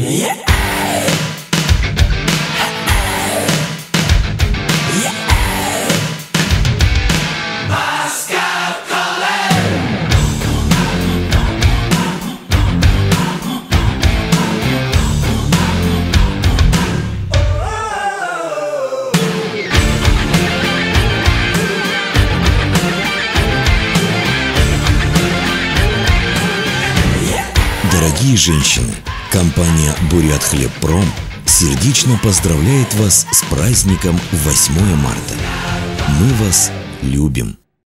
Дорогие женщины, компания «Бурятхлебпром» сердечно поздравляет вас с праздником 8 марта. Мы вас любим.